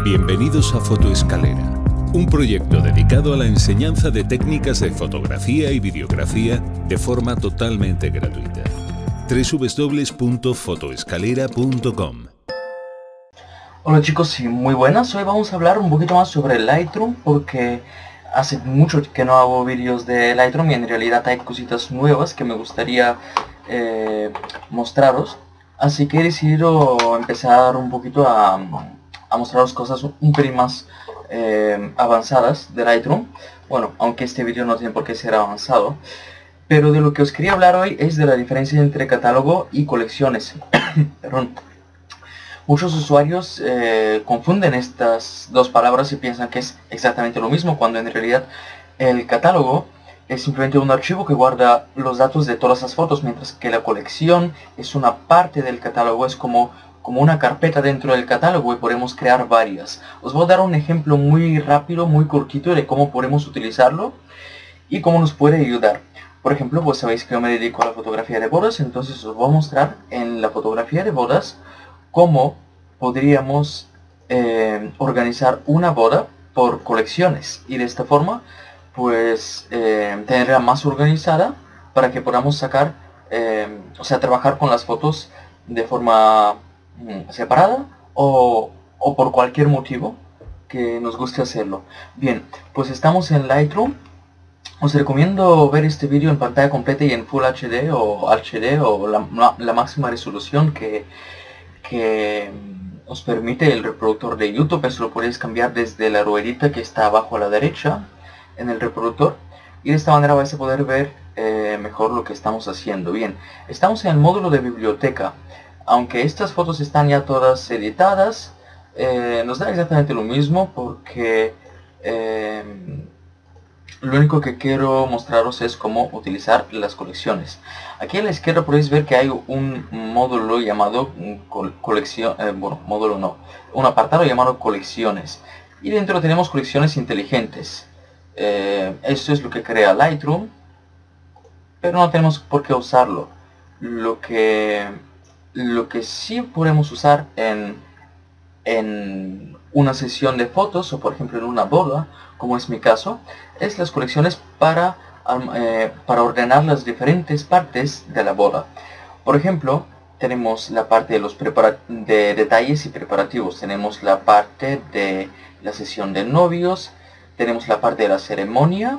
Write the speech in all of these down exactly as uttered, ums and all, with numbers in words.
Bienvenidos a Fotoescalera, un proyecto dedicado a la enseñanza de técnicas de fotografía y videografía de forma totalmente gratuita. doble u doble u doble u punto fotoescalera punto com. Hola chicos y muy buenas, hoy vamos a hablar un poquito más sobre Lightroom porque hace mucho que no hago vídeos de Lightroom y en realidad hay cositas nuevas que me gustaría eh, mostraros. Así que he decidido empezar un poquito a, a mostraros cosas un pelín más eh, avanzadas de Lightroom. Bueno, aunque este vídeo no tiene por qué ser avanzado. Pero de lo que os quería hablar hoy es de la diferencia entre catálogo y colecciones. Perdón. Muchos usuarios eh, confunden estas dos palabras y piensan que es exactamente lo mismo, cuando en realidad el catálogo es simplemente un archivo que guarda los datos de todas las fotos, mientras que la colección es una parte del catálogo, es como, como una carpeta dentro del catálogo y podemos crear varias. Os voy a dar un ejemplo muy rápido, muy cortito de cómo podemos utilizarlo y cómo nos puede ayudar. Por ejemplo, pues sabéis que yo me dedico a la fotografía de bodas, entonces os voy a mostrar en la fotografía de bodas cómo podríamos eh, organizar una boda por colecciones y de esta forma pues eh, tenerla más organizada para que podamos sacar, eh, o sea, trabajar con las fotos de forma mm, separada o, o por cualquier motivo que nos guste hacerlo. Bien, pues estamos en Lightroom. Os recomiendo ver este vídeo en pantalla completa y en Full H D o H D o la, la máxima resolución que, que os permite el reproductor de YouTube. Eso lo podéis cambiar desde la ruedita que está abajo a la derecha en el reproductor y de esta manera vais a poder ver eh, mejor lo que estamos haciendo. Bien, estamos en el módulo de biblioteca. Aunque estas fotos están ya todas editadas, eh, nos da exactamente lo mismo porque eh, lo único que quiero mostraros es cómo utilizar las colecciones. Aquí a la izquierda podéis ver que hay un módulo llamado colección, eh, bueno, módulo no, un apartado llamado colecciones. Y dentro tenemos colecciones inteligentes. Eh, esto es lo que crea Lightroom, pero no tenemos por qué usarlo. Lo que, lo que sí podemos usar en, en una sesión de fotos o por ejemplo en una boda, como es mi caso, es las colecciones para, eh, para ordenar las diferentes partes de la boda. Por ejemplo, tenemos la parte de los de detalles y preparativos, tenemos la parte de la sesión de novios, tenemos la parte de la ceremonia,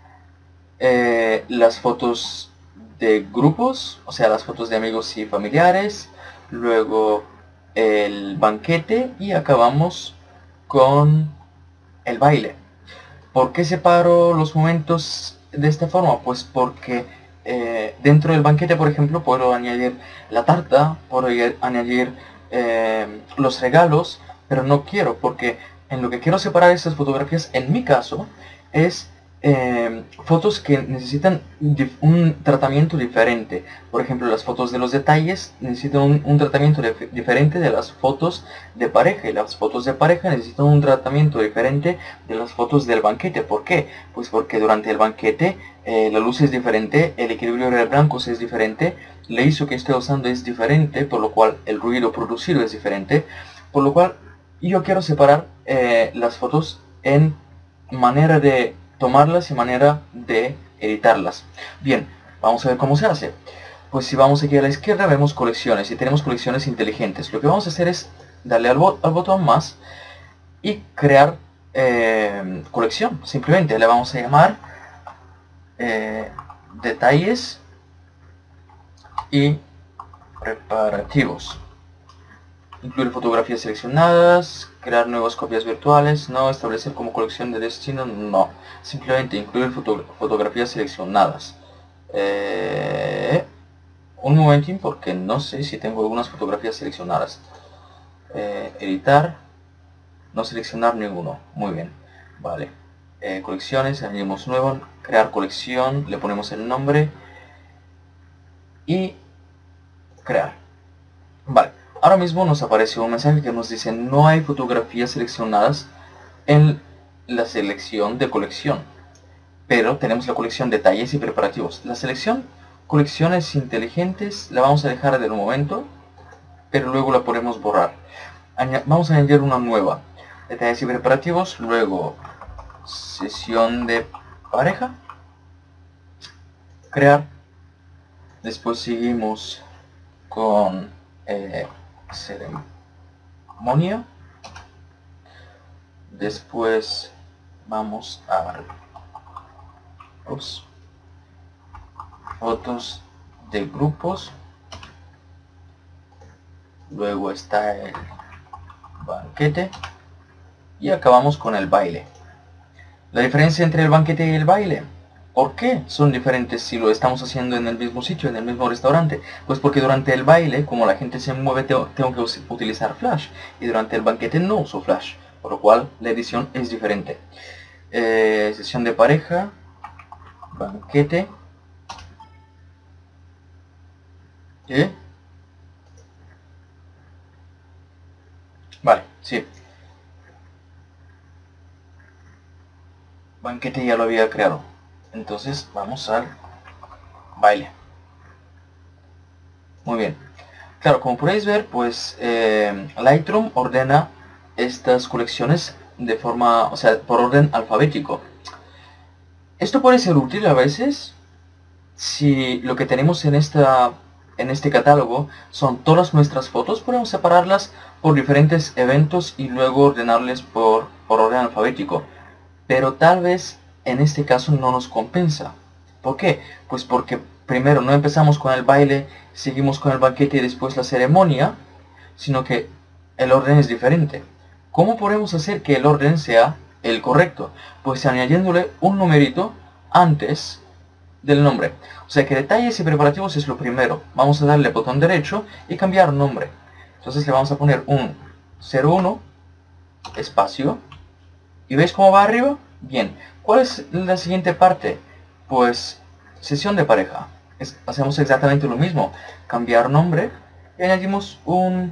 eh, las fotos de grupos, o sea las fotos de amigos y familiares, luego el banquete y acabamos con el baile. ¿Por qué separo los momentos de esta forma? Pues porque eh, dentro del banquete, por ejemplo, puedo añadir la tarta, puedo añadir eh, los regalos, pero no quiero, porque en lo que quiero separar estas fotografías, en mi caso, es eh, fotos que necesitan un tratamiento diferente. Por ejemplo, las fotos de los detalles necesitan un, un tratamiento dif diferente de las fotos de pareja, y las fotos de pareja necesitan un tratamiento diferente de las fotos del banquete. ¿Por qué? Pues porque durante el banquete eh, la luz es diferente, el equilibrio de blancos es diferente, la I S O que estoy usando es diferente, por lo cual el ruido producido es diferente, por lo cual yo quiero separar eh, las fotos en manera de tomarlas y manera de editarlas. Bien, vamos a ver cómo se hace. Pues si vamos aquí a la izquierda vemos colecciones y tenemos colecciones inteligentes. Lo que vamos a hacer es darle al, bot al botón más y crear eh, colección. Simplemente le vamos a llamar eh, detalles y preparativos. Incluir fotografías seleccionadas, crear nuevas copias virtuales, no, establecer como colección de destino, no. Simplemente incluir foto fotografías seleccionadas. Eh, un momentín porque no sé si tengo algunas fotografías seleccionadas. Eh, editar, no seleccionar ninguno. Muy bien, vale. Eh, colecciones, añadimos nuevo, crear colección, le ponemos el nombre y crear. Vale. Ahora mismo nos aparece un mensaje que nos dice no hay fotografías seleccionadas en la selección de colección, pero tenemos la colección detalles y preparativos. La selección colecciones inteligentes la vamos a dejar de momento, pero luego la podemos borrar. Añ- vamos a añadir una nueva. detalles y preparativos, luego sesión de pareja, crear, después seguimos con eh, ceremonia, después vamos a ups, fotos de grupos, luego está el banquete y acabamos con el baile. La diferencia entre el banquete y el baile, ¿por qué son diferentes si lo estamos haciendo en el mismo sitio, en el mismo restaurante? Pues porque durante el baile, como la gente se mueve, tengo, tengo que utilizar flash, y durante el banquete no uso flash, por lo cual la edición es diferente. Eh, sesión de pareja, banquete, ¿eh? Vale, sí. Banquete ya lo había creado. Entonces vamos al baile. Muy bien. Claro, como podéis ver, pues eh, Lightroom ordena estas colecciones de forma, o sea, por orden alfabético. Esto puede ser útil a veces si lo que tenemos en esta en este catálogo son todas nuestras fotos. Podemos separarlas por diferentes eventos y luego ordenarles por, por orden alfabético. Pero tal vez en este caso no nos compensa. ¿Por qué? Pues porque primero no empezamos con el baile, seguimos con el banquete y después la ceremonia, sino que el orden es diferente. ¿Cómo podemos hacer que el orden sea el correcto? Pues añadiéndole un numerito antes del nombre. O sea que detalles y preparativos es lo primero. Vamos a darle botón derecho y cambiar nombre. Entonces le vamos a poner un cero uno espacio. ¿Y veis cómo va arriba? Bien. ¿Cuál es la siguiente parte? Pues sesión de pareja. Es, hacemos exactamente lo mismo. Cambiar nombre y añadimos un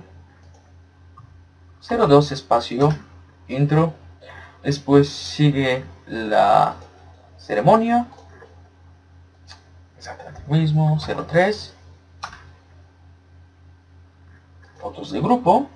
cero dos espacio intro. Después sigue la ceremonia. Exactamente lo mismo. cero tres. Fotos de grupo.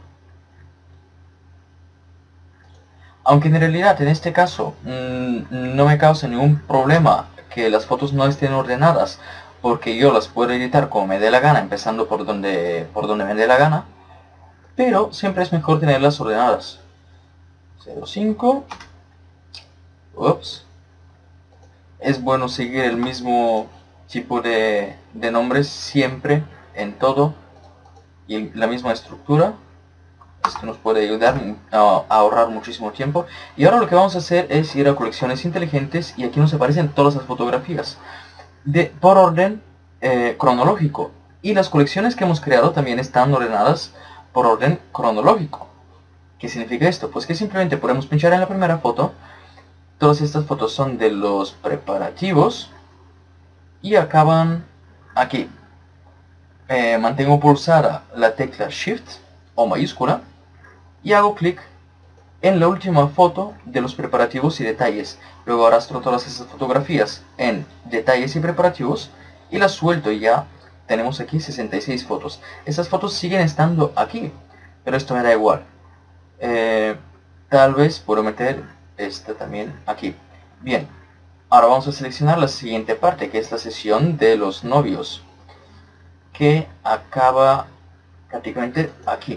Aunque en realidad en este caso mmm, no me causa ningún problema que las fotos no estén ordenadas, porque yo las puedo editar como me dé la gana, empezando por donde, por donde me dé la gana, pero siempre es mejor tenerlas ordenadas. cero cinco. Ups. Es bueno seguir el mismo tipo de, de nombres siempre, en todo, y la misma estructura. Esto nos puede ayudar a ahorrar muchísimo tiempo. Y ahora lo que vamos a hacer es ir a colecciones inteligentes, y aquí nos aparecen todas las fotografías de, por orden eh, cronológico, y las colecciones que hemos creado también están ordenadas por orden cronológico. ¿Qué significa esto? Pues que simplemente podemos pinchar en la primera foto. Todas estas fotos son de los preparativos y acaban aquí. Eh, mantengo pulsada la tecla Shift o mayúscula y hago clic en la última foto de los preparativos y detalles. Luego arrastro todas esas fotografías en detalles y preparativos y las suelto, y ya tenemos aquí sesenta y seis fotos. Esas fotos siguen estando aquí, pero esto me da igual. Eh, tal vez puedo meter esta también aquí. Bien, ahora vamos a seleccionar la siguiente parte, que es la sesión de los novios, que acaba prácticamente aquí.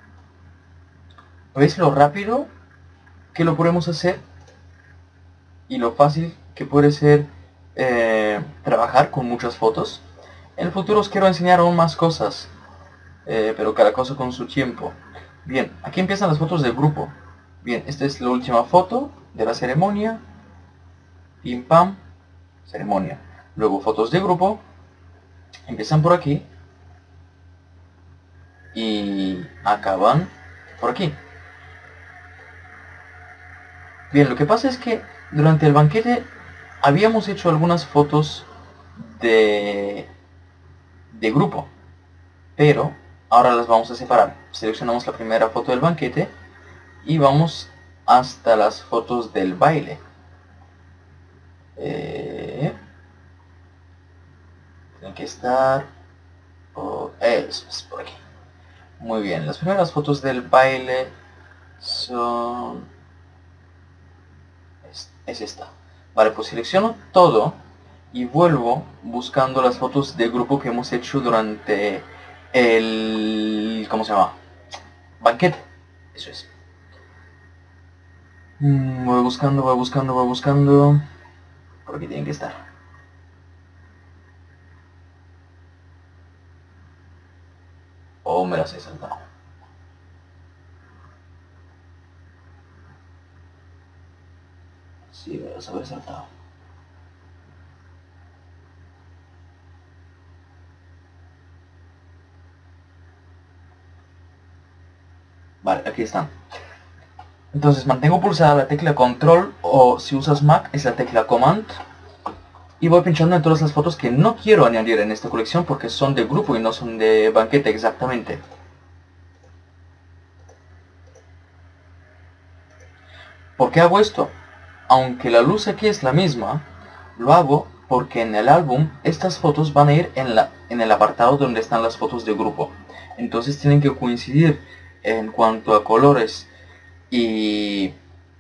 ¿Veis lo rápido que lo podemos hacer? Y lo fácil que puede ser eh, trabajar con muchas fotos. En el futuro os quiero enseñar aún más cosas, eh, pero cada cosa con su tiempo. Bien, aquí empiezan las fotos del grupo. Bien, esta es la última foto de la ceremonia. Pim pam, ceremonia. Luego fotos de grupo. Empiezan por aquí y acaban por aquí. Bien, lo que pasa es que durante el banquete habíamos hecho algunas fotos de, de grupo, pero ahora las vamos a separar. Seleccionamos la primera foto del banquete y vamos hasta las fotos del baile. Eh, tienen que estar por, eh, por aquí. Muy bien, las primeras fotos del baile son... es, es esta. Vale, pues selecciono todo y vuelvo buscando las fotos de grupo que hemos hecho durante el... ¿cómo se llama? Banquete. Eso es. Mm, voy buscando, voy buscando, voy buscando. Por aquí tienen que estar. Oh, me las he saltado. Sí, me las habré saltado. Vale, aquí están. Entonces mantengo pulsada la tecla control, o si usas Mac es la tecla command, y voy pinchando en todas las fotos que no quiero añadir en esta colección porque son de grupo y no son de banquete exactamente. ¿Por qué hago esto? Aunque la luz aquí es la misma, lo hago porque en el álbum estas fotos van a ir en, la, en el apartado donde están las fotos de grupo. Entonces tienen que coincidir en cuanto a colores y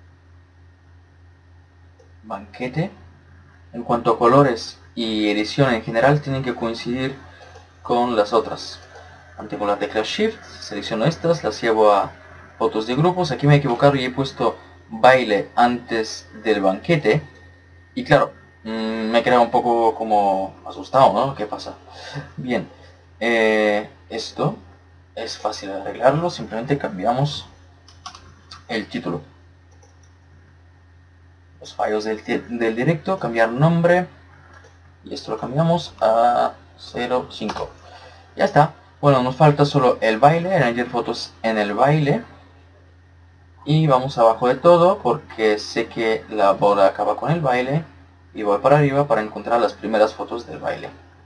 banquete. En cuanto a colores y edición en general, tienen que coincidir con las otras. Mantengo la tecla Shift, selecciono estas, las llevo a fotos de grupos. Aquí me he equivocado y he puesto baile antes del banquete. Y claro, mmm, me he quedado un poco como asustado, ¿no? ¿Qué pasa? Bien, eh, esto es fácil de arreglarlo, simplemente cambiamos el título. Los fallos del, del directo, cambiar nombre, y esto lo cambiamos a cero cinco. Ya está. Bueno, nos falta solo el baile, añadir fotos en el baile. Y vamos abajo de todo porque sé que la boda acaba con el baile. Y voy para arriba para encontrar las primeras fotos del baile.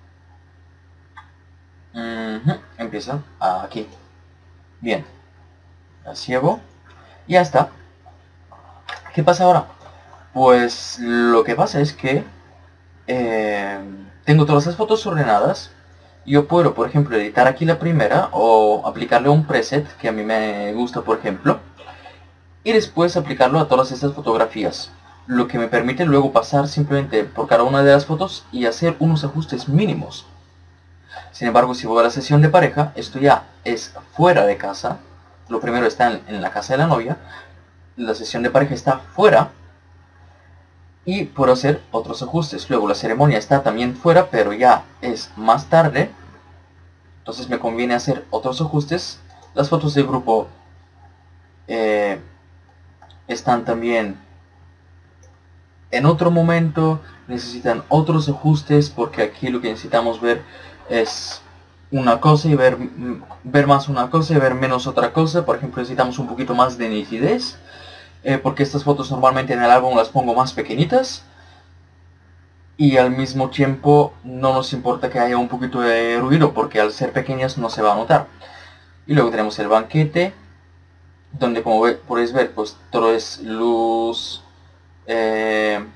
Uh-huh. Empiezan aquí. Bien. Las llevo. Y ya está. ¿Qué pasa ahora? Pues lo que pasa es que eh, tengo todas las fotos ordenadas. Yo puedo, por ejemplo, editar aquí la primera o aplicarle un preset que a mí me gusta, por ejemplo, y después aplicarlo a todas estas fotografías, lo que me permite luego pasar simplemente por cada una de las fotos y hacer unos ajustes mínimos. Sin embargo, si voy a la sesión de pareja, esto ya es fuera de casa. Lo primero está en, en la casa de la novia, la sesión de pareja está fuera y puedo hacer otros ajustes. Luego la ceremonia está también fuera, pero ya es más tarde, entonces me conviene hacer otros ajustes. Las fotos de grupo eh, están también en otro momento, necesitan otros ajustes porque aquí lo que necesitamos ver es una cosa y ver, ver más una cosa y ver menos otra cosa. Por ejemplo, necesitamos un poquito más de nitidez, eh, porque estas fotos normalmente en el álbum las pongo más pequeñitas. Y al mismo tiempo no nos importa que haya un poquito de ruido porque al ser pequeñas no se va a notar. Y luego tenemos el banquete, donde como ve, podéis ver, pues todo es luz, eh,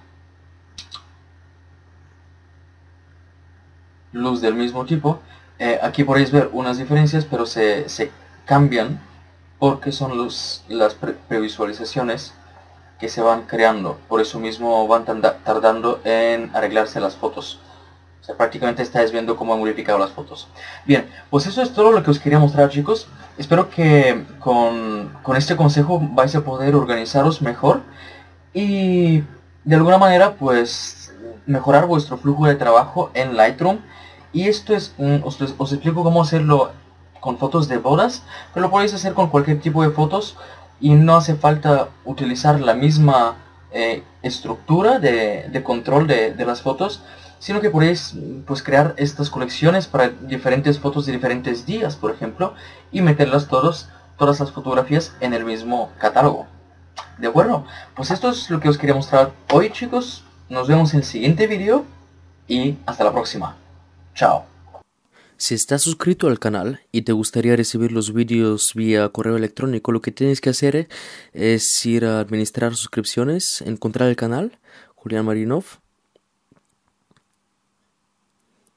luz del mismo tipo. Eh, aquí podéis ver unas diferencias, pero se, se cambian porque son los, las pre previsualizaciones que se van creando. Por eso mismo van tardando en arreglarse las fotos. O sea, prácticamente estáis viendo cómo he modificado las fotos. Bien, pues eso es todo lo que os quería mostrar, chicos. Espero que con, con este consejo vais a poder organizaros mejor y de alguna manera pues mejorar vuestro flujo de trabajo en Lightroom. Y esto es, un, os, os explico cómo hacerlo con fotos de bodas, pero lo podéis hacer con cualquier tipo de fotos y no hace falta utilizar la misma eh, estructura de, de control de, de las fotos, sino que podéis pues crear estas colecciones para diferentes fotos de diferentes días, por ejemplo, y meterlas todos, todas las fotografías en el mismo catálogo. ¿De acuerdo? Pues esto es lo que os quería mostrar hoy, chicos. Nos vemos en el siguiente vídeo y hasta la próxima. Chao. Si estás suscrito al canal y te gustaría recibir los vídeos vía correo electrónico, lo que tienes que hacer es ir a administrar suscripciones, encontrar el canal, Julián Marinov.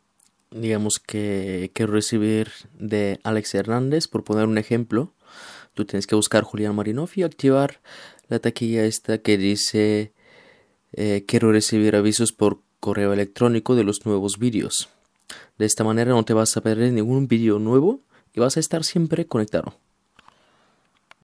Digamos que quiero recibir de Alex Hernández, por poner un ejemplo. Tú tienes que buscar Julián Marinov y activar la taquilla esta que dice eh, quiero recibir avisos por correo electrónico de los nuevos vídeos. De esta manera no te vas a perder ningún vídeo nuevo y vas a estar siempre conectado.